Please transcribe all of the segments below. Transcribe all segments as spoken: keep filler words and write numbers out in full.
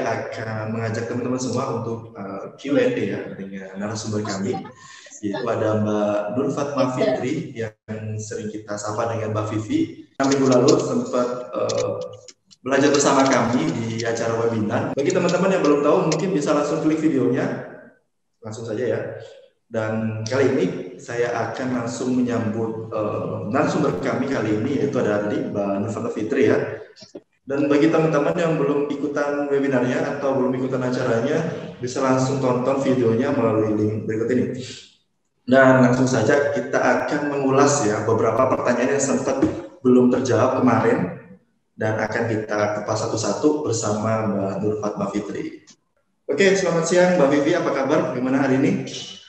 akan mengajak teman-teman semua untuk uh, Q and A ya dengan narasumber kami, yaitu ada Mbak Nur Fatma Fitri yang sering kita sapa dengan Mbak Vivi. Minggu lalu sempat uh, belajar bersama kami di acara webinar. Bagi teman-teman yang belum tahu, mungkin bisa langsung klik videonya, langsung saja ya. Dan kali ini saya akan langsung menyambut uh, narasumber kami kali ini, yaitu ada tadi Mbak Nur Fatma Fitri ya. Dan bagi teman-teman yang belum ikutan webinarnya atau belum ikutan acaranya, bisa langsung tonton videonya melalui link berikut ini. Dan langsung saja kita akan mengulas ya beberapa pertanyaan yang sempat belum terjawab kemarin dan akan kita kupas satu-satu bersama Mbak Nur Fatma Fitri. Oke, selamat siang Mbak Vivi, apa kabar? Gimana hari ini?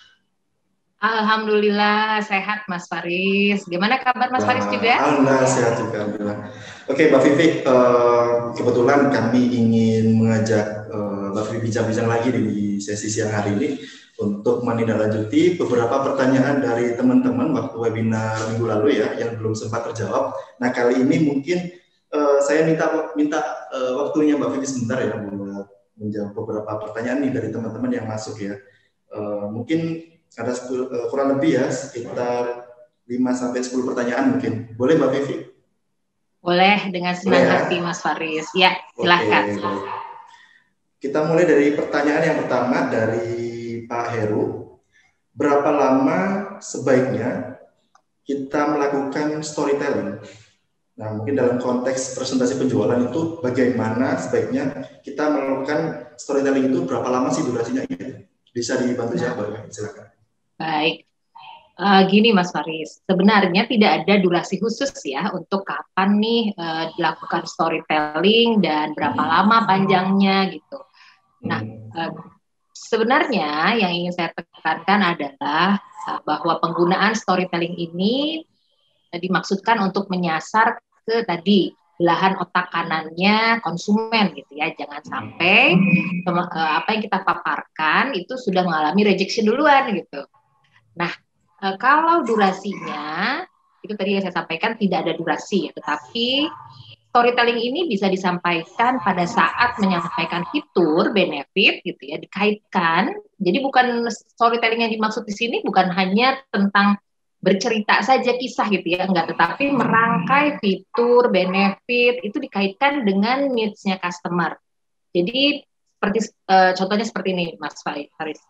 Alhamdulillah sehat Mas Faris. Gimana kabar Mas Faris juga? Alhamdulillah sehat juga. Alhamdulillah. Oke Mbak Vivi, uh, kebetulan kami ingin mengajak uh, Mbak Vivi bincang-bincang lagi di sesi siang hari ini untuk menindaklanjuti beberapa pertanyaan dari teman-teman waktu webinar minggu lalu ya yang belum sempat terjawab. Nah kali ini mungkin uh, saya minta minta uh, waktunya Mbak Vivi sebentar ya buat menjawab beberapa pertanyaan nih dari teman-teman yang masuk ya. Uh, mungkin ada sepuluh, uh, kurang lebih ya sekitar lima sampai sepuluh pertanyaan mungkin. Boleh Mbak Vivi? Boleh, dengan senang Boleh, hati ya? Mas Faris. Ya, silahkan. Oke, baik. Kita mulai dari pertanyaan yang pertama dari Pak Heru. Berapa lama sebaiknya kita melakukan storytelling? Nah, mungkin dalam konteks presentasi penjualan itu bagaimana sebaiknya kita melakukan storytelling itu, berapa lama sih durasinya? Bisa dibantu jawab, nah. Silakan. Baik, uh, gini Mas Faris, sebenarnya tidak ada durasi khusus ya untuk kapan nih uh, dilakukan storytelling dan berapa lama panjangnya gitu. Nah, uh, sebenarnya yang ingin saya tekankan adalah uh, bahwa penggunaan storytelling ini uh, dimaksudkan untuk menyasar ke tadi belahan otak kanannya konsumen gitu ya. Jangan sampai uh, apa yang kita paparkan itu sudah mengalami rejection duluan gitu. Nah, e, kalau durasinya, itu tadi yang saya sampaikan tidak ada durasi, ya, tetapi storytelling ini bisa disampaikan pada saat menyampaikan fitur, benefit, gitu ya, dikaitkan. Jadi bukan storytelling yang dimaksud di sini bukan hanya tentang bercerita saja kisah gitu ya, enggak, tetapi merangkai fitur, benefit, itu dikaitkan dengan needs-nya customer. Jadi seperti e, contohnya seperti ini, Mas Faris.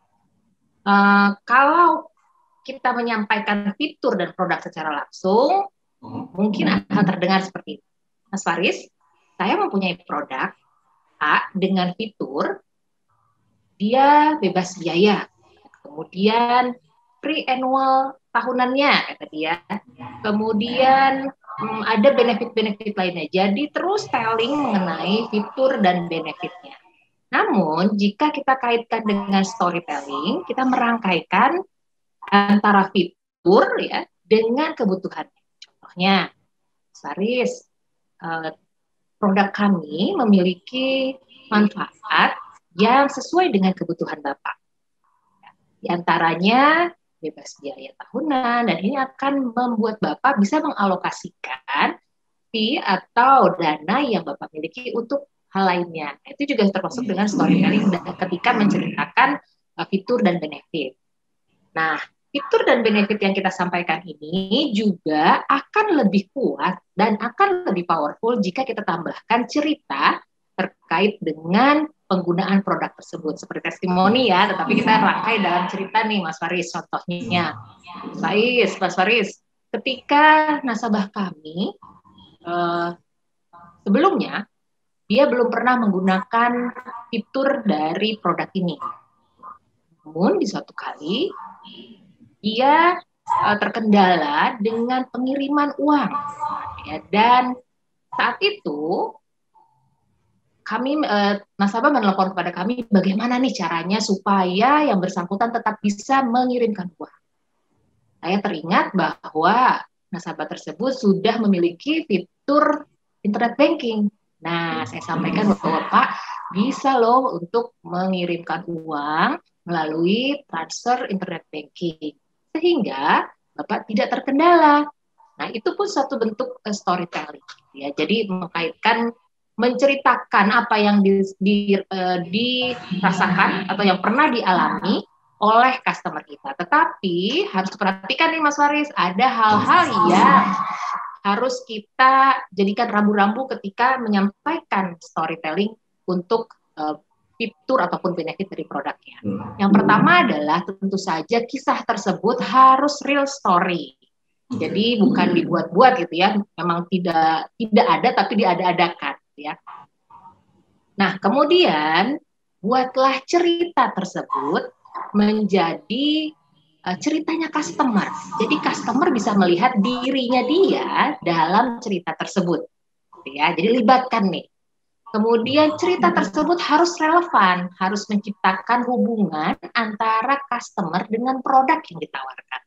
Uh, kalau kita menyampaikan fitur dan produk secara langsung, mungkin akan terdengar seperti ini. Mas Faris, saya mempunyai produk A dengan fitur, dia bebas biaya, kemudian free annual tahunannya, kata dia, kemudian hmm, ada benefit-benefit lainnya. Jadi terus telling mengenai fitur dan benefitnya. Namun, jika kita kaitkan dengan storytelling, kita merangkaikan antara fitur ya dengan kebutuhan. Contohnya, Faris, eh, produk kami memiliki manfaat yang sesuai dengan kebutuhan Bapak. Di antaranya bebas biaya tahunan, dan ini akan membuat Bapak bisa mengalokasikan fee atau dana yang Bapak miliki untuk hal lainnya. Itu juga termasuk dengan storytelling ketika menceritakan uh, fitur dan benefit. Nah, fitur dan benefit yang kita sampaikan ini juga akan lebih kuat dan akan lebih powerful jika kita tambahkan cerita terkait dengan penggunaan produk tersebut. Seperti testimoni ya, tetapi kita rangkai dalam cerita nih Mas Faris, contohnya. Mas Faris, Mas Faris, ketika nasabah kami uh, sebelumnya dia belum pernah menggunakan fitur dari produk ini. Namun di suatu kali dia uh, terkendala dengan pengiriman uang, ya, dan saat itu kami uh, nasabah menelpon kepada kami bagaimana nih caranya supaya yang bersangkutan tetap bisa mengirimkan uang. Saya teringat bahwa nasabah tersebut sudah memiliki fitur internet banking. Nah, saya sampaikan bahwa Pak bisa loh untuk mengirimkan uang melalui transfer internet banking. Sehingga Bapak tidak terkendala. Nah, itu pun satu bentuk storytelling. Ya. Jadi, mengkaitkan menceritakan apa yang di, di, uh, dirasakan atau yang pernah dialami oleh customer kita. Tetapi harus perhatikan nih Mas Faris, ada hal-hal yang harus kita jadikan rambu-rambu ketika menyampaikan storytelling untuk uh, fitur ataupun benefit dari produknya. Yang pertama adalah tentu saja kisah tersebut harus real story. Jadi bukan dibuat-buat gitu ya, memang tidak tidak ada tapi diada-adakan ya. Nah, kemudian buatlah cerita tersebut menjadi uh, ceritanya customer. Jadi customer bisa melihat dirinya dia dalam cerita tersebut. Ya, jadi libatkan nih. Kemudian cerita tersebut harus relevan, harus menciptakan hubungan antara customer dengan produk yang ditawarkan.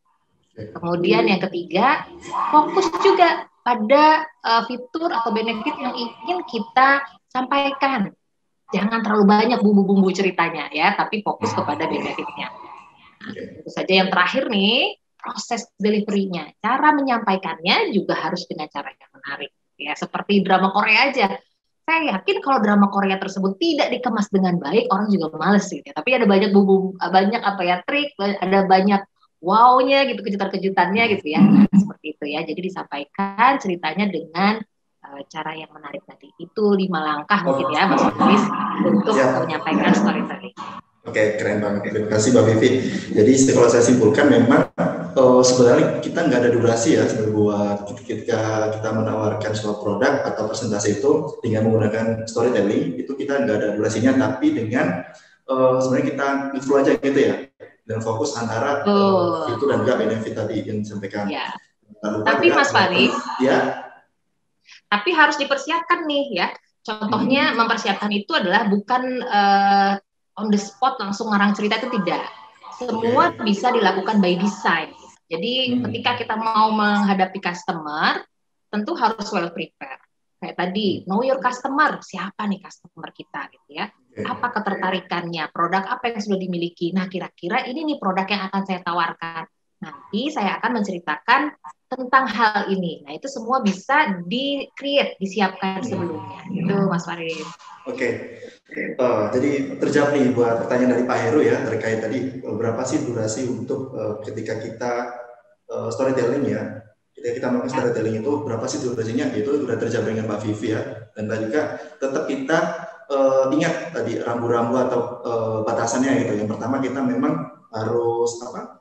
Kemudian yang ketiga, fokus juga pada uh, fitur atau benefit yang ingin kita sampaikan. Jangan terlalu banyak bumbu-bumbu ceritanya ya, tapi fokus kepada benefitnya. Nah, tentu saja yang terakhir nih, proses delivery-nya. Cara menyampaikannya juga harus dengan cara yang menarik. Ya, seperti drama Korea aja. Saya yakin kalau drama Korea tersebut tidak dikemas dengan baik, orang juga males gitu ya. Tapi ada banyak bumbu, banyak apa ya trik, ada banyak wow-nya gitu, kejutan-kejutannya gitu ya. Nah, seperti itu ya. Jadi disampaikan ceritanya dengan uh, cara yang menarik tadi. Itu lima langkah mungkin ya Mas Faris untuk ya. menyampaikan storytelling. Oke, keren banget. Terima kasih Mbak Vivi. Jadi kalau saya simpulkan memang uh, sebenarnya kita nggak ada durasi ya buat ketika kita menawarkan suatu produk atau presentasi itu dengan menggunakan storytelling, itu kita nggak ada durasinya, tapi dengan uh, sebenarnya kita info aja gitu ya, dan fokus antara uh, itu dan juga benefit tadi yang disampaikan. Ya. Tapi Mas Faris, ya. Tapi harus dipersiapkan nih ya. Contohnya hmm. mempersiapkan itu adalah bukan uh, on the spot langsung ngarang cerita, itu tidak. Semua okay. bisa dilakukan by design. Jadi hmm. ketika kita mau menghadapi customer, tentu harus well prepare. Kayak tadi, know your customer, siapa nih customer kita gitu ya. Apa ketertarikannya, produk apa yang sudah dimiliki. Nah, kira-kira ini nih produk yang akan saya tawarkan. Nanti saya akan menceritakan tentang hal ini. Nah, itu semua bisa di-create, disiapkan sebelumnya. Itu Mas Faris. Oke. Okay. Uh, jadi terjawab nih buat pertanyaan dari Pak Heru ya, terkait tadi berapa sih durasi untuk uh, ketika kita uh, storytelling ya. Ketika kita melakukan storytelling itu berapa sih durasinya? Itu sudah terjawab dengan Mbak Vivi ya. Dan tadi juga tetap kita uh, ingat tadi rambu-rambu atau uh, batasannya gitu. Yang pertama kita memang harus apa?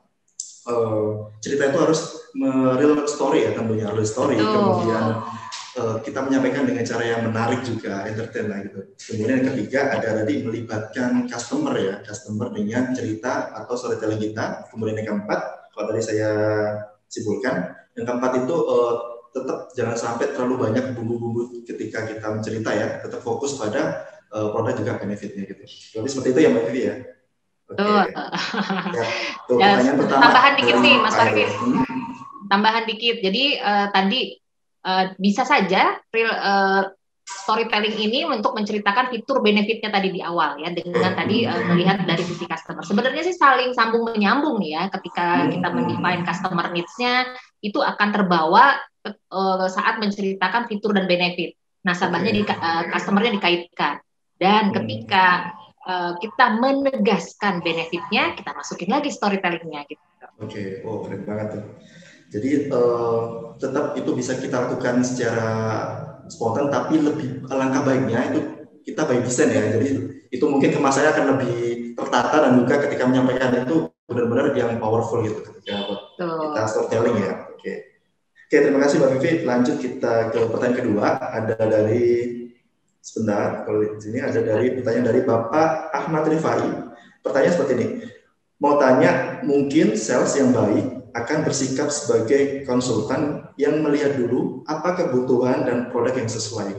Uh, cerita itu harus real story ya, tentunya real story. Betul. Kemudian uh, kita menyampaikan dengan cara yang menarik juga, entertain lah gitu. Kemudian yang ketiga ada tadi melibatkan customer ya, customer dengan cerita atau storytelling kita. Kemudian yang keempat, kalau tadi saya simpulkan, yang keempat itu uh, tetap jangan sampai terlalu banyak bumbu-bumbu ketika kita mencerita ya, tetap fokus pada uh, produk juga benefitnya gitu. Jadi seperti itu ya Mbak Vivi ya. Oke. Okay. Ya, tuh, ya, pertama, tambahan dikit nih Mas Faris. Hmm. Tambahan dikit. Jadi uh, tadi uh, bisa saja real uh, storytelling ini untuk menceritakan fitur benefitnya tadi di awal ya, dengan tadi uh, melihat dari sisi customer. Sebenarnya sih saling sambung menyambung ya, ketika kita mendefine customer needs-nya itu akan terbawa uh, saat menceritakan fitur dan benefit. Nasabahnya di uh, customer-nya dikaitkan. Dan ketika Uh, kita menegaskan benefitnya, kita masukin lagi storytelling-nya gitu. Oke, okay. Oh keren banget tuh. Jadi uh, tetap itu bisa kita lakukan secara spontan, tapi lebih alangkah baiknya itu kita by design ya. Jadi itu mungkin kemasannya akan lebih tertata dan juga ketika menyampaikan itu benar-benar yang powerful gitu ketika Tuh. kita storytelling ya. Oke, okay. Oke okay, terima kasih Mbak Vivi. Lanjut kita ke pertanyaan kedua. Ada dari Sebentar, kalau di sini ada dari pertanyaan dari Bapak Ahmad Rifai. Pertanyaan seperti ini. Mau tanya, mungkin sales yang baik akan bersikap sebagai konsultan yang melihat dulu apa kebutuhan dan produk yang sesuai.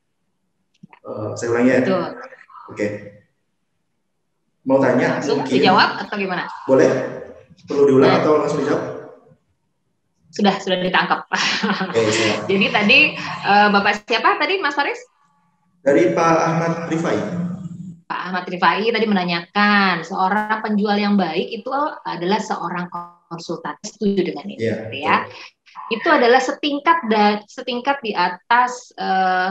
Uh, saya ulangi ya. Oke. Okay. Mau tanya, langsung mungkin dijawab atau gimana? Boleh. Perlu diulang nah. atau langsung dijawab? Sudah, sudah ditangkap. Okay, jadi tadi uh, Bapak siapa tadi, Mas Faris? Dari Pak Ahmad Rifai. Pak Ahmad Rifai tadi menanyakan, seorang penjual yang baik itu adalah seorang konsultan. Setuju dengan ini, yeah, ya. Betul. Itu adalah setingkat dan setingkat di atas uh,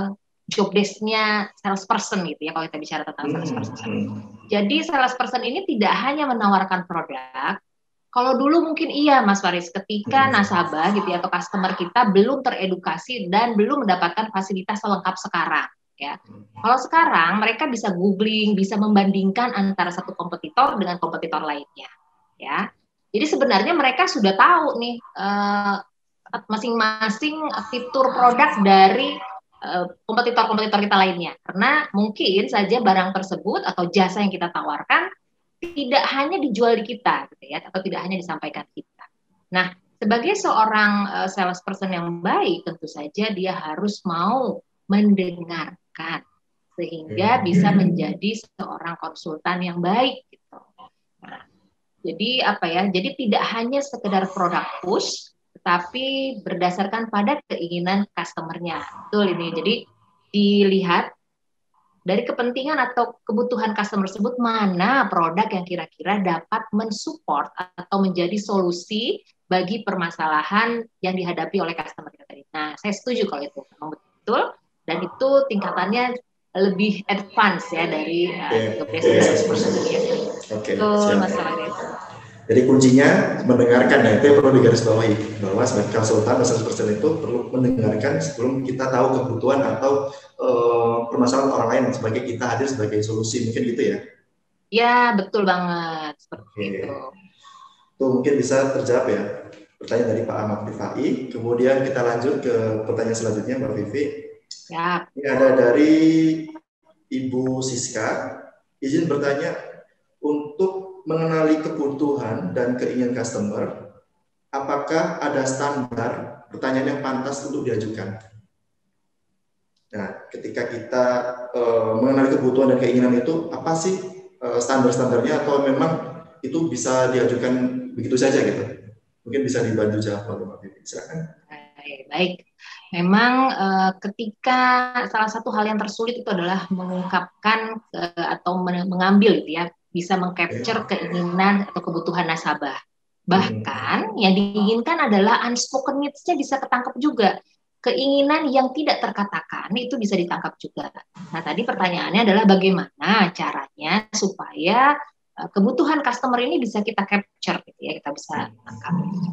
job desk-nya salesperson gitu ya, kalau kita bicara tentang salesperson. Jadi salesperson ini tidak hanya menawarkan produk. Kalau dulu mungkin iya Mas Faris, ketika nasabah gitu ya atau customer kita belum teredukasi dan belum mendapatkan fasilitas lengkap sekarang ya. Kalau sekarang mereka bisa googling, bisa membandingkan antara satu kompetitor dengan kompetitor lainnya ya. Jadi sebenarnya mereka sudah tahu nih uh, masing-masing fitur produk dari uh, kompetitor-kompetitor kita lainnya. Karena mungkin saja barang tersebut atau jasa yang kita tawarkan tidak hanya dijual di kita, gitu ya, atau tidak hanya disampaikan kita. Nah, sebagai seorang uh, salesperson yang baik, tentu saja dia harus mau mendengarkan sehingga bisa menjadi seorang konsultan yang baik. Gitu. Nah, jadi apa ya? Jadi tidak hanya sekedar produk push, tetapi berdasarkan pada keinginan customer-nya. Betul ini. Jadi dilihat dari kepentingan atau kebutuhan customer tersebut, mana produk yang kira-kira dapat mensupport atau menjadi solusi bagi permasalahan yang dihadapi oleh customer kita tadi. Nah, saya setuju kalau itu memang betul, dan itu tingkatannya lebih advance ya dari uh, salesperson ya. Oke, betul, siap. masalahnya itu. Jadi kuncinya mendengarkan, ya, itu yang perlu digarisbawahi, bahwa sebagai konsultan atau salesperson itu perlu mendengarkan sebelum kita tahu kebutuhan atau uh, permasalahan orang lain sebagai kita hadir sebagai solusi, mungkin gitu ya? Ya, betul banget seperti Oke. itu. Tuh mungkin bisa terjawab ya pertanyaan dari Pak Ahmad Rifai. Kemudian kita lanjut ke pertanyaan selanjutnya, Mbak Vivi. Ya. Ini ada dari Ibu Siska, izin bertanya, untuk mengenali kebutuhan dan keinginan customer, apakah ada standar pertanyaan yang pantas untuk diajukan? Nah, ketika kita uh, mengenali kebutuhan dan keinginan itu, apa sih uh, standar-standarnya, atau memang itu bisa diajukan begitu saja gitu? Mungkin bisa dibantu jawab oleh Mbak Vivi. Silakan. Baik, baik. Memang uh, ketika salah satu hal yang tersulit itu adalah mengungkapkan uh, atau mengambil gitu ya, bisa mengcapture keinginan atau kebutuhan nasabah. Bahkan yang diinginkan adalah unspoken needs-nya bisa ketangkep juga. Keinginan yang tidak terkatakan itu bisa ditangkap juga. Nah, tadi pertanyaannya adalah bagaimana caranya supaya uh, kebutuhan customer ini bisa kita capture gitu ya, kita bisa tangkap.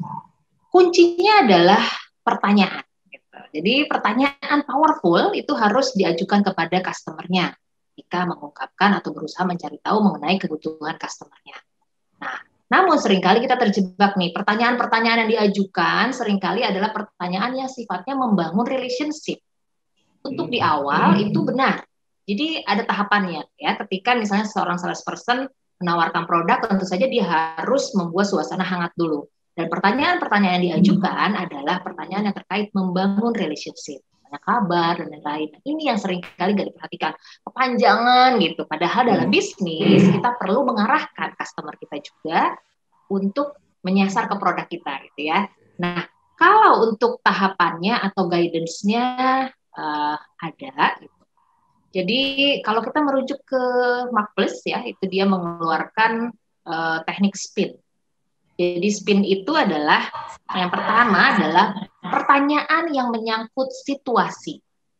Kuncinya adalah pertanyaan. Gitu. Jadi pertanyaan powerful itu harus diajukan kepada customer-nya jika mengungkapkan atau berusaha mencari tahu mengenai kebutuhan customer-nya. Nah, namun seringkali kita terjebak nih, pertanyaan-pertanyaan yang diajukan seringkali adalah pertanyaan yang sifatnya membangun relationship. Untuk di awal itu benar. Jadi ada tahapannya ya. Ketika misalnya seorang salesperson menawarkan produk, tentu saja dia harus membuat suasana hangat dulu. Dan pertanyaan-pertanyaan yang diajukan adalah pertanyaan yang terkait membangun relationship, tanya kabar dan lain-lain. Ini yang sering kali nggak diperhatikan, kepanjangan gitu. Padahal dalam bisnis kita perlu mengarahkan customer kita juga untuk menyasar ke produk kita, gitu ya. Nah, kalau untuk tahapannya atau guidance-nya uh, ada. Gitu. Jadi kalau kita merujuk ke Mark Bliss ya, itu dia mengeluarkan uh, teknik spin. Jadi spin itu adalah, yang pertama adalah pertanyaan yang menyangkut situasi.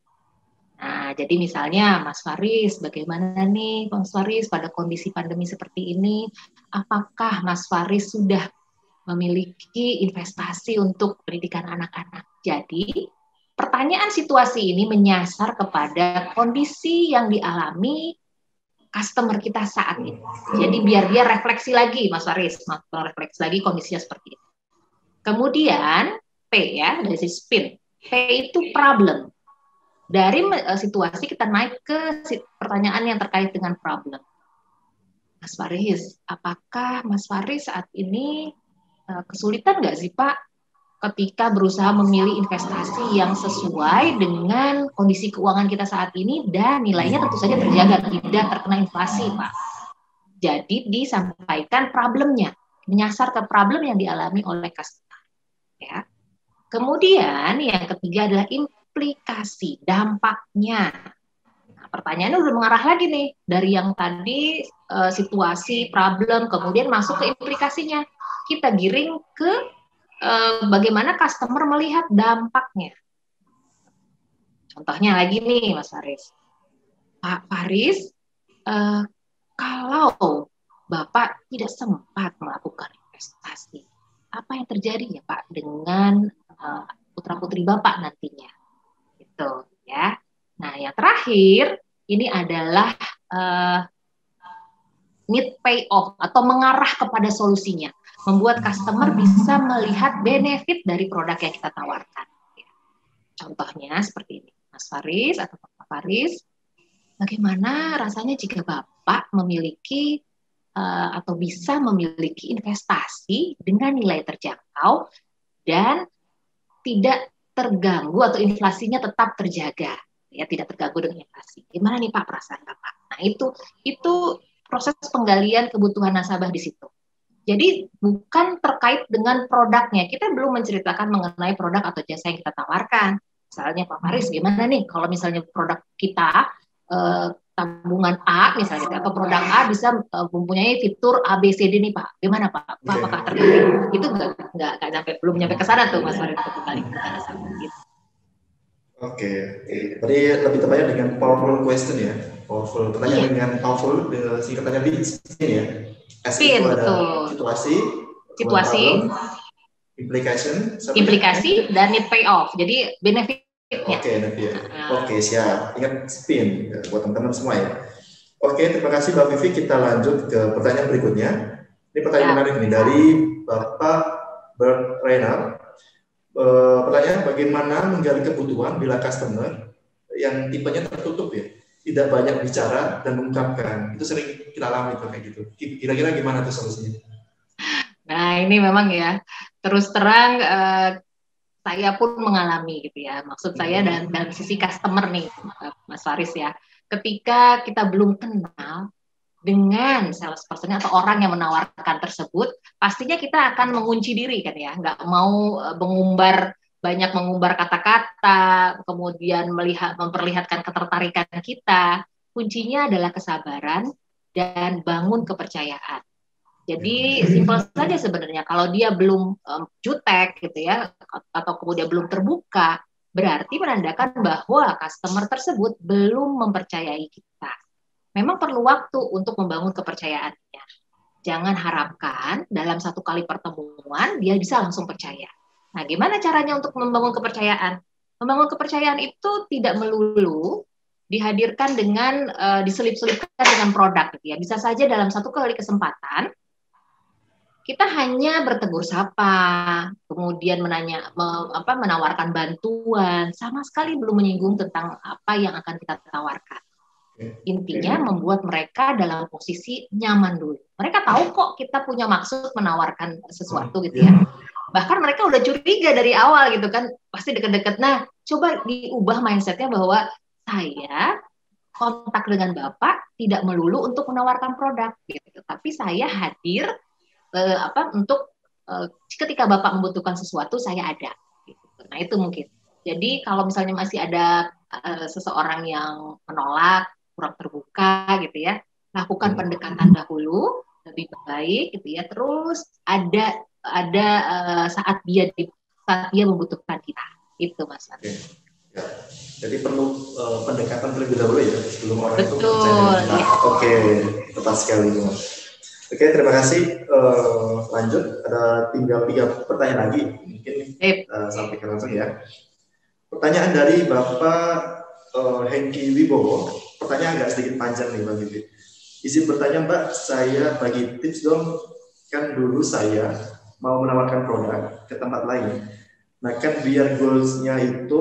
Nah, jadi misalnya Mas Faris, bagaimana nih Mas Faris pada kondisi pandemi seperti ini? Apakah Mas Faris sudah memiliki investasi untuk pendidikan anak-anak? Jadi, pertanyaan situasi ini menyasar kepada kondisi yang dialami customer kita saat ini. Jadi biar dia refleksi lagi, Mas Faris, refleksi lagi kondisinya seperti itu. Kemudian P ya, dari spin. P itu problem. Dari uh, situasi kita naik ke pertanyaan yang terkait dengan problem. Mas Faris, apakah Mas Faris saat ini uh, kesulitan nggak sih Pak ketika berusaha memilih investasi yang sesuai dengan kondisi keuangan kita saat ini dan nilainya tentu saja terjaga, tidak terkena inflasi, Pak. Jadi disampaikan problemnya, menyasar ke problem yang dialami oleh customer. Ya. Kemudian yang ketiga adalah implikasi, dampaknya. Nah, pertanyaannya udah mengarah lagi nih dari yang tadi uh, situasi, problem, kemudian masuk ke implikasinya. Kita giring ke bagaimana customer melihat dampaknya. Contohnya lagi nih Mas Faris. Pak Faris, uh, kalau Bapak tidak sempat melakukan investasi, apa yang terjadi ya Pak dengan uh, putra-putri Bapak nantinya? Gitu ya. Nah, yang terakhir ini adalah uh, need pay off atau mengarah kepada solusinya, membuat customer bisa melihat benefit dari produk yang kita tawarkan. Contohnya seperti ini, Mas Faris atau Pak Faris, bagaimana rasanya jika Bapak memiliki uh, atau bisa memiliki investasi dengan nilai terjangkau dan tidak terganggu atau inflasinya tetap terjaga, ya tidak terganggu dengan inflasi. Gimana nih Pak perasaan Bapak? Nah itu itu proses penggalian kebutuhan nasabah di situ. Jadi bukan terkait dengan produknya, kita belum menceritakan mengenai produk atau jasa yang kita tawarkan. Misalnya Pak Faris, gimana nih kalau misalnya produk kita eh, tabungan A misalnya, atau produk A bisa eh, mempunyai fitur A B C D nih Pak, gimana Pak? Pak apakah tertarik? Itu nggak nggak nggak sampai belum nyampe ke sana tuh Mas Faris untuk kembali ke sana gitu. Oke, tadi lebih tepatnya dengan powerful question ya, powerful pertanyaan iya. Dengan powerful dengan singkatannya di spin ya. S spin, itu betul. Ada situasi, situasi, problem, implication, implikasi dan need pay off. Jadi benefitnya. Oke, okay, benefit. Uh. Oke, okay, siap. Ingat spin buat teman-teman semua ya. Oke, okay, terima kasih Mbak Vivi. Kita lanjut ke pertanyaan berikutnya. Ini pertanyaan ya. Menarik nih dari Bapak Bert Reynard. Uh, pertanyaan, bagaimana menggali kebutuhan bila customer yang tipenya tertutup ya, tidak banyak bicara dan mengungkapkan. Itu sering kita alami tuh kayak gitu. Kira-kira gimana tuh solusinya? Nah ini memang ya, terus terang uh, saya pun mengalami gitu ya. Maksud saya dan dari sisi customer nih, Mas Faris ya. Ketika kita belum kenal dengan salesperson atau orang yang menawarkan tersebut, pastinya kita akan mengunci diri kan ya, nggak mau mengumbar banyak mengumbar kata-kata, kemudian melihat memperlihatkan ketertarikan kita. Kuncinya adalah kesabaran dan bangun kepercayaan. Jadi simpel saja sebenarnya, kalau dia belum um, jutek gitu ya, atau kemudian belum terbuka, berarti menandakan bahwa customer tersebut belum mempercayai kita. Memang perlu waktu untuk membangun kepercayaannya. Jangan harapkan dalam satu kali pertemuan dia bisa langsung percaya. Nah, gimana caranya untuk membangun kepercayaan? Membangun kepercayaan itu tidak melulu dihadirkan dengan uh, diselip-selipkan dengan produk gitu ya. Bisa saja dalam satu kali kesempatan kita hanya bertegur sapa, kemudian menanya me, apa menawarkan bantuan, sama sekali belum menyinggung tentang apa yang akan kita tawarkan. Intinya membuat mereka dalam posisi nyaman dulu. Mereka tahu kok kita punya maksud menawarkan sesuatu gitu ya. Bahkan mereka udah curiga dari awal gitu kan, pasti deket-deket. Nah, coba diubah mindsetnya bahwa saya kontak dengan Bapak tidak melulu untuk menawarkan produk gitu, tapi saya hadir eh, apa untuk eh, ketika Bapak membutuhkan sesuatu saya ada. Gitu. Nah itu mungkin. Jadi kalau misalnya masih ada eh, seseorang yang menolak, kurang terbuka gitu ya, lakukan pendekatan dahulu lebih baik gitu ya. Terus ada ada uh, saat dia di, saat dia membutuhkan kita, itu Mas. Oke. Ya. Jadi perlu uh, pendekatan terlebih dahulu ya sebelum orang Betul, itu percaya. Nah, ya. Oke, tepat sekali Mas. Oke, terima kasih. Uh, lanjut, ada tinggal tiga pertanyaan lagi mungkin uh, sampaikan langsung ya. Pertanyaan dari Bapak uh, Hengki Wibowo. Pertanyaan agak sedikit panjang nih Mbak Vivi. Izin bertanya Mbak, saya bagi tips dong. Kan dulu saya mau menawarkan produk ke tempat lain. Nah kan biar goals-nya itu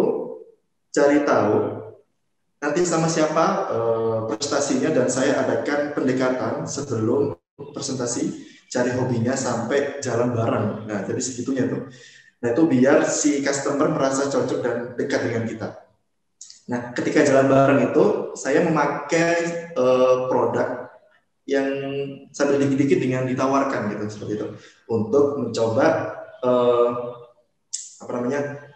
cari tahu nanti sama siapa uh, prestasinya dan saya adakan pendekatan sebelum presentasi, cari hobinya sampai jalan bareng. Nah jadi segitunya tuh. Nah itu biar si customer merasa cocok dan dekat dengan kita. Nah, ketika jalan bareng itu, saya memakai uh, produk yang sambil dikit-dikit dengan ditawarkan gitu seperti itu, untuk mencoba uh, apa namanya,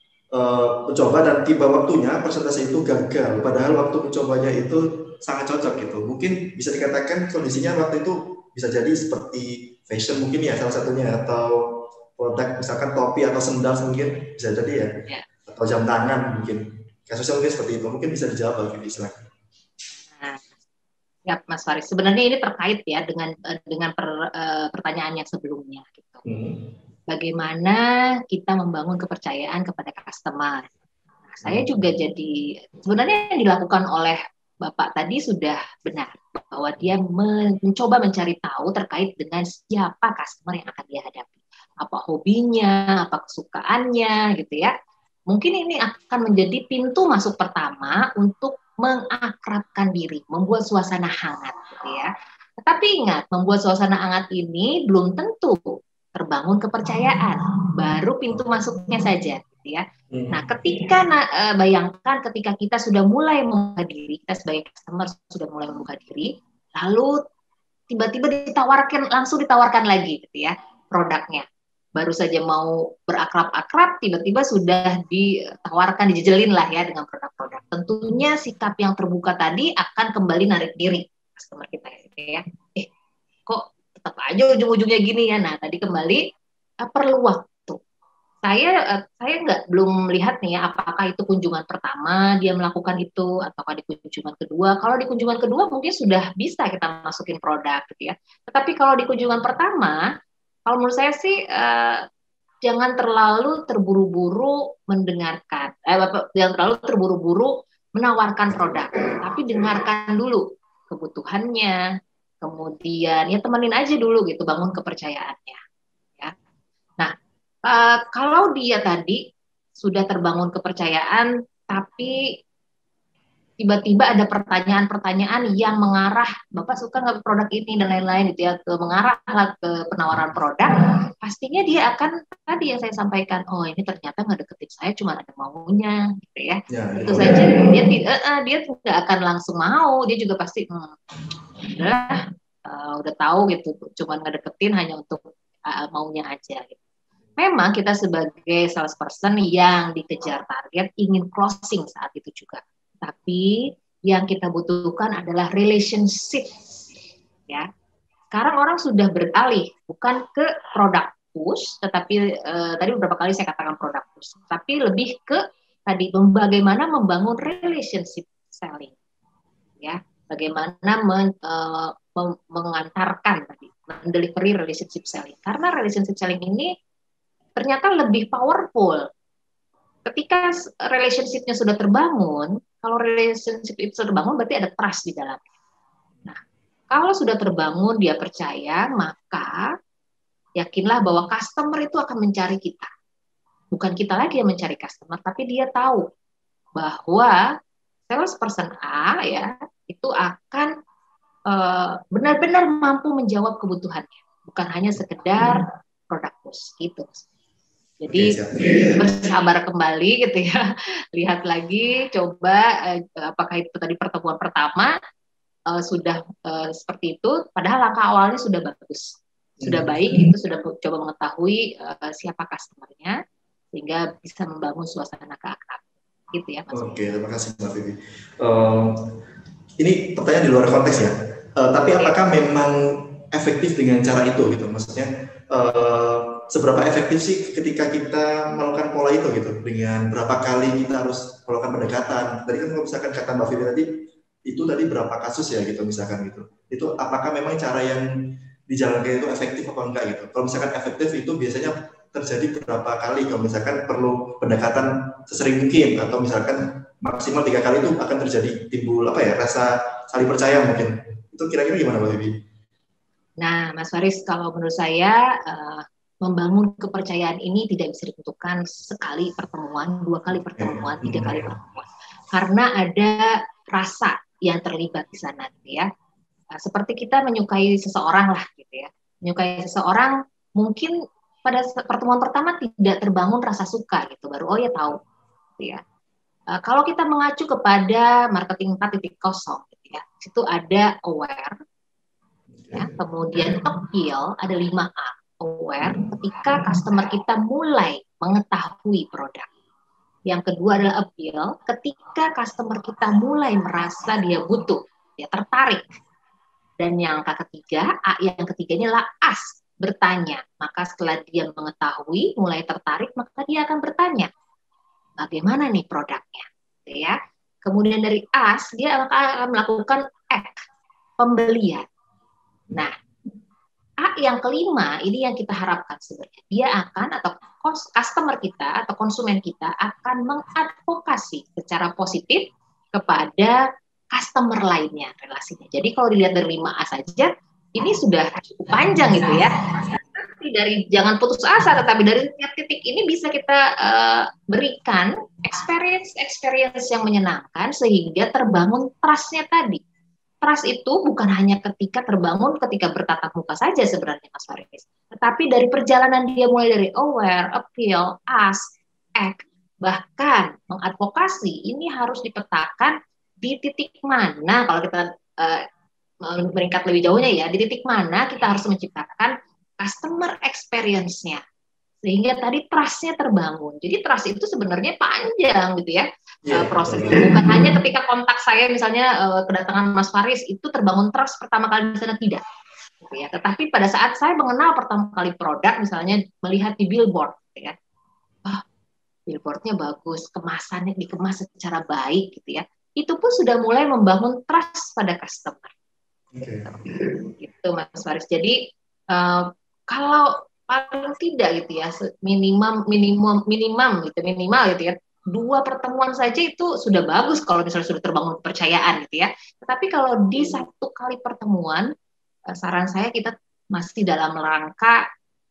uh, mencoba dan tiba waktunya presentasi itu gagal. Padahal waktu mencobanya itu sangat cocok gitu. Mungkin bisa dikatakan kondisinya waktu itu bisa jadi seperti fashion mungkin ya salah satunya, atau produk misalkan topi atau sendal mungkin bisa jadi ya, yeah. Atau jam tangan mungkin. Kasusnya mungkin seperti itu. Mungkin bisa dijawab Mbak Vivi, silakan. Nah, ya Mas Faris, sebenarnya ini terkait ya dengan dengan per, uh, pertanyaan yang sebelumnya gitu. Hmm. Bagaimana kita membangun kepercayaan kepada customer. Nah, saya hmm. juga jadi sebenarnya yang dilakukan oleh Bapak tadi sudah benar bahwa dia mencoba mencari tahu terkait dengan siapa customer yang akan dia hadapi, apa hobinya, apa kesukaannya gitu ya. Mungkin ini akan menjadi pintu masuk pertama untuk mengakrabkan diri, membuat suasana hangat gitu ya. Tetapi ingat, membuat suasana hangat ini belum tentu terbangun kepercayaan, baru pintu masuknya saja gitu ya. Nah, ketika uh, bayangkan ketika kita sudah mulai membuka diri, kita sebagai customer sudah mulai membuka diri, lalu tiba-tiba ditawarkan, langsung ditawarkan lagi gitu ya produknya. Baru saja mau berakrab-akrab, tiba-tiba sudah ditawarkan, dijejelin lah ya dengan produk-produk. Tentunya sikap yang terbuka tadi akan kembali narik diri customer kita gitu ya. Eh, kok tetap aja ujung-ujungnya gini ya. Nah, tadi kembali uh, perlu waktu. Saya uh, saya nggak belum melihat nih ya apakah itu kunjungan pertama dia melakukan itu ataukah di kunjungan kedua. Kalau di kunjungan kedua mungkin sudah bisa kita masukin produk gitu ya. Tetapi kalau di kunjungan pertama, kalau menurut saya sih uh, jangan terlalu terburu-buru mendengarkan, eh, jangan terlalu terburu-buru menawarkan produk, tapi dengarkan dulu kebutuhannya, kemudian ya temenin aja dulu gitu, bangun kepercayaannya. Ya. Nah, uh, kalau dia tadi sudah terbangun kepercayaan, tapi tiba-tiba ada pertanyaan-pertanyaan yang mengarah, Bapak suka nggak produk ini dan lain-lain gitu ya, ke mengarah ke penawaran produk, pastinya dia akan tadi yang saya sampaikan, oh ini ternyata nggak deketin saya, cuma ada maunya, gitu ya. ya itu ya. Saja dia tidak, uh, dia tidak akan langsung mau, dia juga pasti, hmm, udah, uh, udah tahu gitu, cuma ngedeketin hanya untuk uh, maunya aja. Gitu. Memang kita sebagai salesperson yang dikejar target ingin closing saat itu juga. Tapi yang kita butuhkan adalah relationship, ya. Sekarang orang sudah beralih bukan ke produk push, tetapi eh, tadi beberapa kali saya katakan produk push, tapi lebih ke tadi bagaimana membangun relationship selling, ya. Bagaimana men, eh, mengantarkan tadi, mendelivery relationship selling. Karena relationship selling ini ternyata lebih powerful. Ketika relationship-nya sudah terbangun, kalau relationship itu sudah terbangun, berarti ada trust di dalamnya. Nah, kalau sudah terbangun, dia percaya, maka yakinlah bahwa customer itu akan mencari kita. Bukan kita lagi yang mencari customer, tapi dia tahu bahwa salesperson A ya itu akan uh, benar-benar mampu menjawab kebutuhannya, bukan hanya sekedar produk push gitu. Jadi okay, bersabar kembali gitu ya, lihat lagi, coba eh, apakah itu tadi pertemuan pertama eh, sudah eh, seperti itu, padahal langkah awalnya sudah bagus, sudah baik, itu sudah coba mengetahui eh, siapa customernya, sehingga bisa membangun suasana keakraban, gitu ya Mas. Oke, okay, terima kasih Mbak Vivi. Um, ini pertanyaan di luar konteks ya, uh, tapi apakah memang efektif dengan cara itu gitu, maksudnya? Uh, seberapa efektif sih ketika kita melakukan pola itu gitu, dengan berapa kali kita harus melakukan pendekatan. Tadi kan kalau misalkan kata Mbak Vivi tadi itu tadi berapa kasus ya gitu misalkan gitu, itu apakah memang cara yang dijalankan itu efektif atau enggak gitu. Kalau misalkan efektif itu biasanya terjadi berapa kali, kalau misalkan perlu pendekatan sesering mungkin, atau misalkan maksimal tiga kali itu akan terjadi timbul apa ya, rasa saling percaya mungkin. Itu kira-kira gimana Mbak Vivi? Nah, Mas Faris, kalau menurut saya uh, membangun kepercayaan ini tidak bisa ditentukan sekali pertemuan, dua kali pertemuan, tiga kali pertemuan, karena ada rasa yang terlibat di sana, gitu ya. Uh, seperti kita menyukai seseorang lah, gitu ya. Menyukai seseorang, mungkin pada pertemuan pertama tidak terbangun rasa suka, gitu. Baru oh ya tahu, gitu ya. Uh, kalau kita mengacu kepada marketing empat titik nol, gitu ya, situ ada aware. Ya, kemudian appeal, ada lima A, aware, ketika customer kita mulai mengetahui produk. Yang kedua adalah appeal, ketika customer kita mulai merasa dia butuh, dia tertarik. Dan yang ketiga, A yang ketiganya adalah ask, bertanya. Maka setelah dia mengetahui, mulai tertarik, maka dia akan bertanya, bagaimana nih produknya? gitu ya. Kemudian dari as, dia akan melakukan act, pembelian. Nah, A yang kelima, ini yang kita harapkan sebenarnya. Dia akan, atau customer kita, atau konsumen kita akan mengadvokasi secara positif kepada customer lainnya relasinya. Jadi kalau dilihat dari lima A saja, ini sudah cukup panjang gitu ya. Tapi dari jangan putus asa, tetapi dari tiap titik ini bisa kita uh, berikan experience-experience yang menyenangkan sehingga terbangun trust-nya tadi. Trust itu bukan hanya ketika terbangun ketika bertatap muka saja sebenarnya Mas Faris. Tetapi dari perjalanan dia mulai dari aware, appeal, ask, act, bahkan mengadvokasi ini harus dipetakan di titik mana kalau kita uh, meningkat lebih jauhnya ya, di titik mana kita harus menciptakan customer experience-nya. Sehingga tadi trust-nya terbangun. Jadi trust itu sebenarnya panjang gitu ya, yeah, uh, prosesnya. Bukan hanya ketika kontak saya misalnya uh, kedatangan Mas Faris itu terbangun trust pertama kali di sana, tidak. Gitu ya. Tetapi pada saat saya mengenal pertama kali produk, misalnya melihat di billboard, gitu ya, oh, billboardnya bagus, kemasannya dikemas secara baik gitu ya, itu pun sudah mulai membangun trust pada customer. Okay. Gitu Mas Faris. Jadi uh, kalau paling tidak gitu ya, minimum minimum minimum gitu minimal gitu ya, dua pertemuan saja itu sudah bagus kalau misalnya sudah terbangun kepercayaan gitu ya. Tetapi kalau di satu kali pertemuan, saran saya kita masih dalam rangka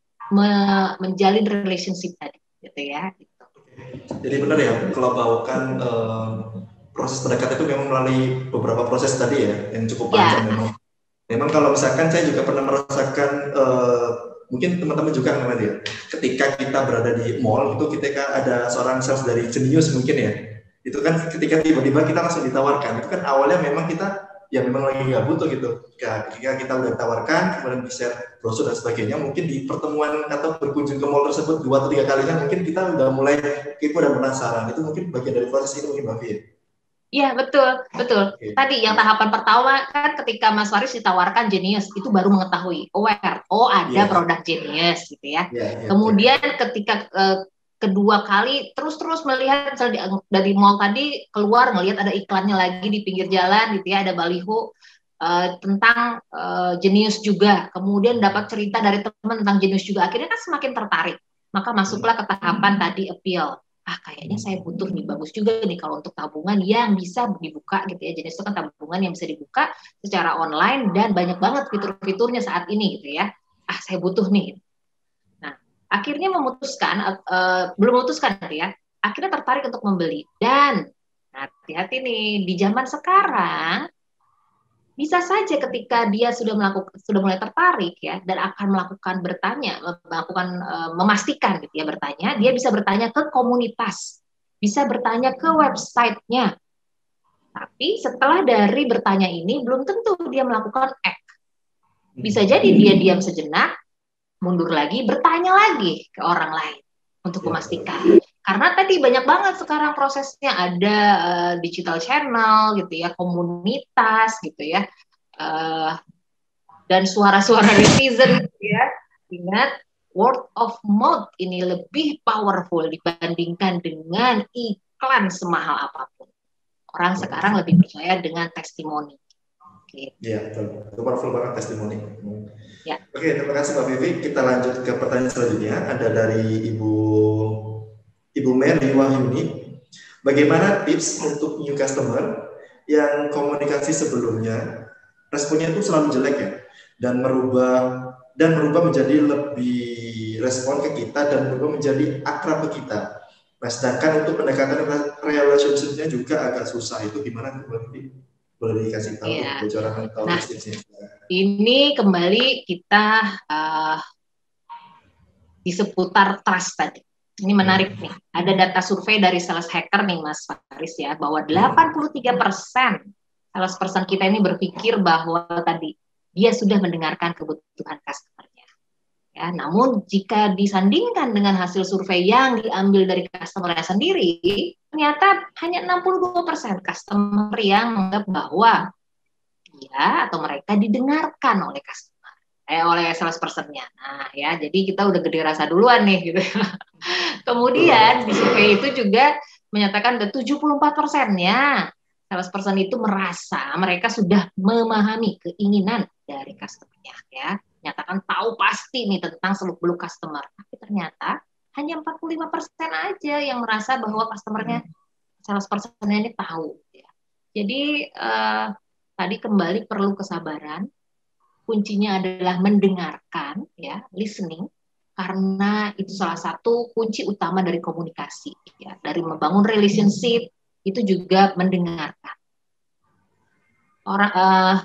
me menjalin relationship tadi gitu ya. Gitu. Jadi benar ya, kalau bawakan uh, proses pendekatan itu memang melalui beberapa proses tadi ya, yang cukup panjang ya. memang. Memang kalau misalkan saya juga pernah merasakan uh, mungkin teman-teman juga namanya ya, ketika kita berada di mall itu ketika ada seorang sales dari Genius mungkin ya, itu kan ketika tiba-tiba kita langsung ditawarkan, itu kan awalnya memang kita ya memang lagi nggak butuh gitu. Ketika kita udah ditawarkan, kemudian bisa brosur dan sebagainya, mungkin di pertemuan atau berkunjung ke mall tersebut dua atau tiga kalinya mungkin kita udah mulai kepo dan penasaran. Itu mungkin bagian dari proses ini mungkin Mbak Fia. Iya betul, betul. Okay. Tadi yang tahapan pertama kan ketika Mas Faris ditawarkan Genius, itu baru mengetahui, aware, oh ada yeah. produk Genius gitu ya. Yeah, yeah, Kemudian yeah. ketika uh, kedua kali terus-terus melihat misalnya dari mall tadi keluar ngelihat ada iklannya lagi di pinggir jalan gitu ya, ada baliho uh, tentang uh, Genius juga. Kemudian dapat cerita dari teman tentang Genius juga. Akhirnya kan semakin tertarik. Maka masuklah ke tahapan tadi appeal. Ah kayaknya saya butuh nih, bagus juga nih kalau untuk tabungan yang bisa dibuka gitu ya, jenis itu kan tabungan yang bisa dibuka secara online dan banyak banget fitur-fiturnya saat ini gitu ya, ah saya butuh nih. Nah akhirnya memutuskan, uh, belum memutuskan gitu ya, akhirnya tertarik untuk membeli. Dan hati-hati nih, di zaman sekarang bisa saja ketika dia sudah melakukan, sudah mulai tertarik ya, dan akan melakukan bertanya, melakukan uh, memastikan gitu ya bertanya, dia bisa bertanya ke komunitas, bisa bertanya ke websitenya. Tapi setelah dari bertanya ini belum tentu dia melakukan act. Bisa jadi dia diam sejenak, mundur lagi, bertanya lagi ke orang lain untuk memastikan. Karena tadi banyak banget sekarang prosesnya, ada uh, digital channel gitu ya, komunitas gitu ya, uh, dan suara-suara netizen gitu ya. Ingat, word of mouth ini lebih powerful dibandingkan dengan iklan semahal apapun. Orang sekarang lebih percaya dengan testimoni. Gitu. Iya, betul. Itu powerful banget testimoni. Ya. Oke, terima kasih Mbak Vivi. Kita lanjut ke pertanyaan selanjutnya. Ada dari Ibu Ibu Mary Wahyuni, bagaimana tips untuk new customer yang komunikasi sebelumnya responnya itu selalu jelek ya, dan merubah dan merubah menjadi lebih respon ke kita dan berubah menjadi akrab ke kita. Nah, sedangkan untuk pendekatan relationship-nya juga agak susah. Itu gimana boleh boleh dikasih tahu ya. bocoran atau nah, tipsnya? Ini kembali kita uh, di seputar trust tadi. Ini menarik nih, ada data survei dari Sales Hacker nih Mas Faris ya, bahwa delapan puluh tiga persen sales person kita ini berpikir bahwa tadi dia sudah mendengarkan kebutuhan customer-nya. Ya, namun jika disandingkan dengan hasil survei yang diambil dari customer-nya sendiri, ternyata hanya enam puluh dua persen customer yang menganggap bahwa dia atau mereka didengarkan oleh customer. Eh, oleh sales person-nya. Nah ya, jadi kita udah gede rasa duluan nih gitu. Kemudian di survei itu juga menyatakan ada tujuh puluh empat persennya salesperson itu merasa mereka sudah memahami keinginan dari customer-nya, ya. Nyatakan tahu pasti nih tentang seluk-beluk customer. Tapi ternyata hanya empat puluh lima persen aja yang merasa bahwa customer-nya, salesperson-nya ini tahu. Ya. Jadi eh, tadi kembali perlu kesabaran. Kuncinya adalah mendengarkan, ya, listening, karena itu salah satu kunci utama dari komunikasi, ya, dari membangun relationship itu juga mendengarkan. Orang uh,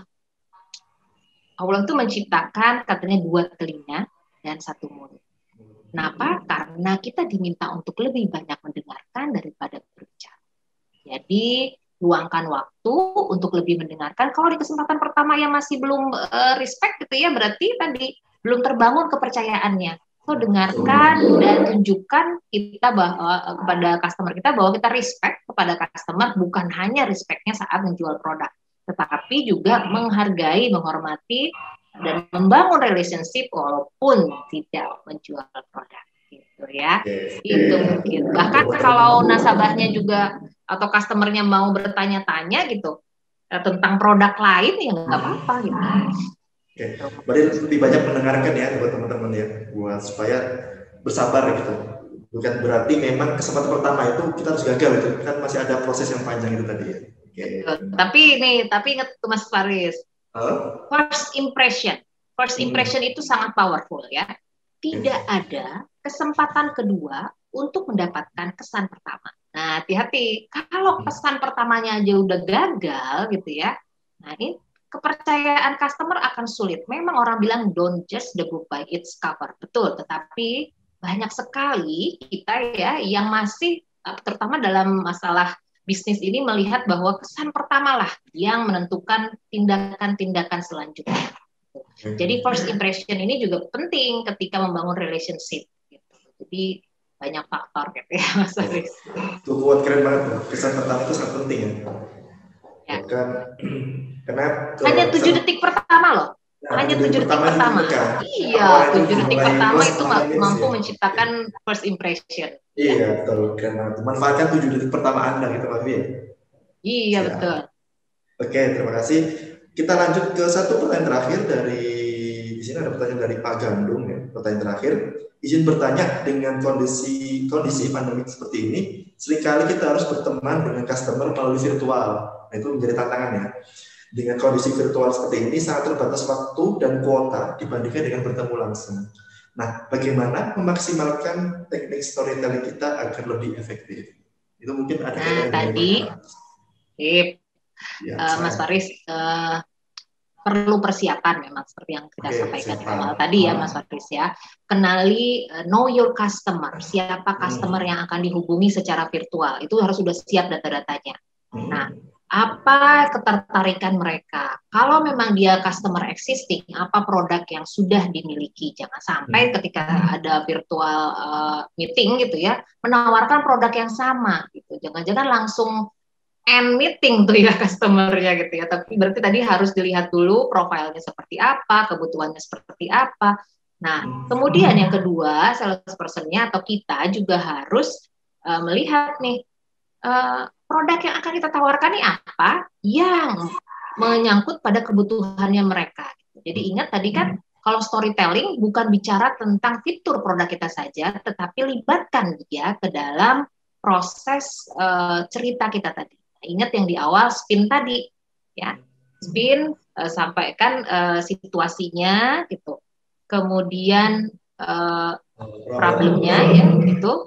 Allah itu menciptakan katanya dua telinga dan satu mulut. Kenapa? Karena kita diminta untuk lebih banyak mendengarkan daripada berbicara. Jadi luangkan waktu untuk lebih mendengarkan. Kalau di kesempatan pertama yang masih belum uh, respect gitu ya, berarti tadi belum terbangun kepercayaannya. So dengarkan dan tunjukkan kita bahwa uh, kepada customer kita bahwa kita respect kepada customer, bukan hanya respectnya saat menjual produk, tetapi juga menghargai, menghormati dan membangun relationship walaupun tidak menjual produk, gitu ya. Itu mungkin. Bahkan kalau nasabahnya juga atau customernya mau bertanya-tanya gitu tentang produk lain, ya nggak apa-apa gitu. Oke, berarti lebih banyak mendengarkan ya buat teman-teman ya, buat supaya bersabar gitu. Bukan berarti memang kesempatan pertama itu kita harus gagal itu, kan masih ada proses yang panjang itu tadi ya. Oke. Tapi nih, tapi ingat tuh Mas Faris, huh? first impression, first impression hmm. itu sangat powerful ya. Tidak hmm. ada kesempatan kedua untuk mendapatkan kesan pertama. Nah, hati-hati. Kalau kesan pertamanya aja udah gagal gitu ya, nah ini kepercayaan customer akan sulit. Memang orang bilang don't judge the book by its cover. Betul, tetapi banyak sekali kita ya yang masih, terutama dalam masalah bisnis ini, melihat bahwa kesan pertama lah yang menentukan tindakan-tindakan selanjutnya. Jadi first impression ini juga penting ketika membangun relationship. Gitu. Jadi banyak faktor gitu ya Mas Aris. Tuh kuat, keren banget tuh. Kesan pertama itu sangat penting ya. Ya. Bukan, karena hanya tujuh detik pertama loh. Nah, hanya tujuh detik pertama. pertama. Iya, tujuh detik pertama itu mampu ya. menciptakan first impression. Iya, betul. Karena manfaatkan tujuh detik pertama Anda gitu Pak Fia. Iya, ya. Betul. Oke, terima kasih. Kita lanjut ke satu pertanyaan terakhir dari di sini ada pertanyaan dari Pak Gandung ya. Pertanyaan terakhir, izin bertanya, dengan kondisi kondisi pandemi seperti ini, seringkali kita harus berteman dengan customer melalui virtual. Nah, itu menjadi tantangan ya. Dengan kondisi virtual seperti ini sangat terbatas waktu dan kuota dibandingkan dengan bertemu langsung. Nah, bagaimana memaksimalkan teknik storytelling kita agar lebih efektif? Itu mungkin ada nah, tadi, tip, ya, uh, Mas Faris, uh, perlu persiapan memang seperti yang kita okay, sampaikan di awal tadi ya Mas Faris ya. Kenali, uh, know your customer, siapa customer hmm. yang akan dihubungi secara virtual. Itu harus sudah siap data-datanya. Hmm. Nah, apa ketertarikan mereka? Kalau memang dia customer existing, apa produk yang sudah dimiliki? Jangan sampai ketika ada virtual uh, meeting gitu ya, menawarkan produk yang sama gitu. Jangan-jangan langsung end meeting tuh ya customer-nya gitu ya. Tapi berarti tadi harus dilihat dulu profilnya seperti apa, kebutuhannya seperti apa. Nah, kemudian yang kedua, salesperson-nya atau kita juga harus uh, melihat nih, uh, produk yang akan kita tawarkan ini apa yang menyangkut pada kebutuhannya mereka. Jadi ingat tadi kan, kalau storytelling bukan bicara tentang fitur produk kita saja, tetapi libatkan dia ke dalam proses uh, cerita kita tadi. Nah, ingat yang di awal spin tadi, ya spin, uh, sampaikan uh, situasinya, gitu. Kemudian uh, problemnya, ya gitu.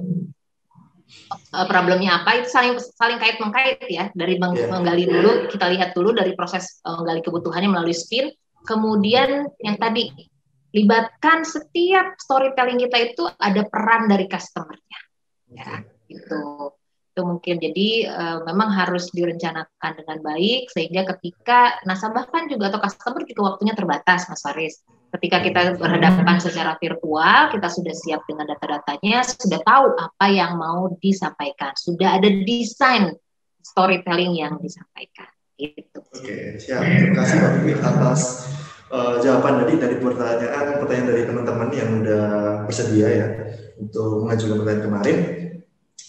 Problemnya apa, itu saling saling kait mengkait ya, dari meng, yeah. menggali dulu, kita lihat dulu dari proses uh, menggali kebutuhannya melalui spin, kemudian yang tadi libatkan setiap storytelling kita itu ada peran dari customer-nya ya, itu itu mungkin. Jadi uh, memang harus direncanakan dengan baik sehingga ketika nasabah kan juga atau customer juga waktunya terbatas Mas Faris. Ketika kita berhadapan secara virtual, kita sudah siap dengan data-datanya, sudah tahu apa yang mau disampaikan, sudah ada desain storytelling yang disampaikan. Gitu. Oke, siap. Terima kasih Pak Vivi atas uh, jawaban tadi dari pertanyaan pertanyaan dari teman-teman yang sudah bersedia ya untuk mengajukan pertanyaan kemarin.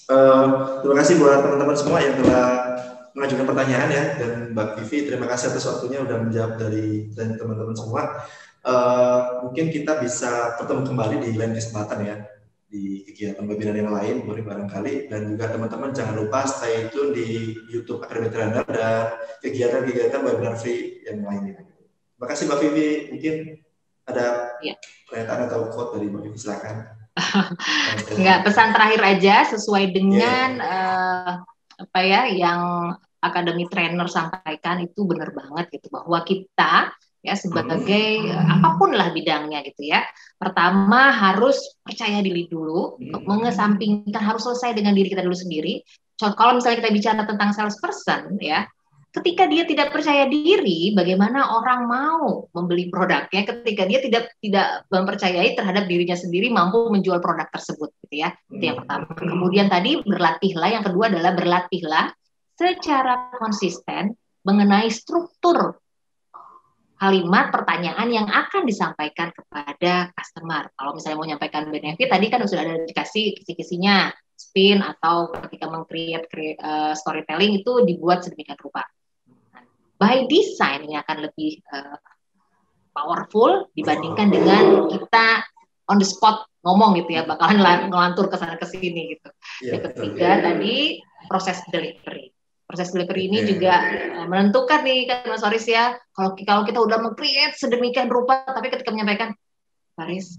Uh, terima kasih buat teman-teman semua yang telah mengajukan pertanyaan ya, dan Mbak Vivi terima kasih atas waktunya udah menjawab dari dan teman-teman semua. Uh, mungkin kita bisa bertemu kembali di lain kesempatan ya, di kegiatan webinar yang lain barangkali, dan juga teman-teman jangan lupa stay tune di YouTube Academy Trainer dan kegiatan-kegiatan webinar free yang lainnya. Terima kasih Mbak Vivi, mungkin ada ya. pernyataan atau quote dari Mbak Vivi, silakan. Enggak, pesan terakhir aja sesuai dengan yeah. uh, apa ya yang Academy Trainer sampaikan itu benar banget gitu, bahwa kita ya sebagai hmm. apapun lah bidangnya gitu ya, pertama harus percaya diri dulu, hmm. mengesampingkan harus selesai dengan diri kita dulu sendiri. Contoh kalau misalnya kita bicara tentang salesperson ya, ketika dia tidak percaya diri, bagaimana orang mau membeli produknya ketika dia tidak tidak mempercayai terhadap dirinya sendiri mampu menjual produk tersebut gitu ya. Itu yang pertama. Kemudian tadi berlatihlah, yang kedua adalah berlatihlah secara konsisten mengenai struktur kalimat pertanyaan yang akan disampaikan kepada customer. Kalau misalnya mau menyampaikan benefit, tadi kan sudah ada dikasih kisi-kisinya, spin atau ketika meng-create uh, storytelling itu dibuat sedemikian rupa. By design ini akan lebih uh, powerful dibandingkan dengan kita on the spot ngomong gitu ya, bakalan ngelantur ke sana ke sini gitu. Yeah, yang ketiga okay. tadi proses delivery. Proses delivery ini juga uh, menentukan nih kan Mas Faris ya, kalau kalau kita udah meng-create sedemikian rupa tapi ketika menyampaikan, Faris,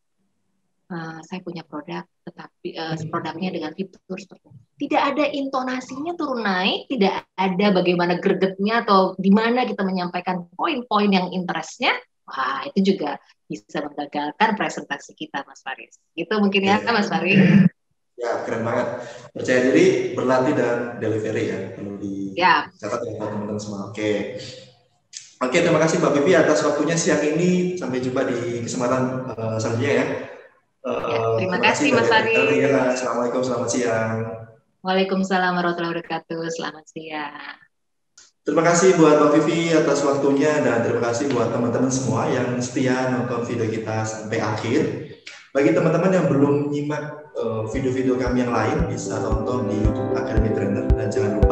uh, saya punya produk tetapi uh, produknya dengan fitur seperti ini. Tidak ada intonasinya turun naik, tidak ada bagaimana gregetnya atau di mana kita menyampaikan poin-poin yang interestnya, wah itu juga bisa menggagalkan presentasi kita, Mas Faris. Gitu mungkin ya, ya Mas Faris. Ya, keren banget. Percaya diri, berlatih, dan delivery ya. Perlu dicatat ya teman-teman semua. Oke. Oke, terima kasih Mbak Vivi atas waktunya siang ini. Sampai jumpa di kesempatan uh, selanjutnya ya. Uh, ya terima, terima kasih Mas Faris. Assalamualaikum, selamat siang. Waalaikumsalam warahmatullahi wabarakatuh. Selamat siang. Terima kasih buat Mbak Vivi atas waktunya, dan terima kasih buat teman-teman semua yang setia nonton video kita sampai akhir. Bagi teman-teman yang belum menyimak uh, video-video kami yang lain, bisa tonton di YouTube Academy Trainer, dan jangan lupa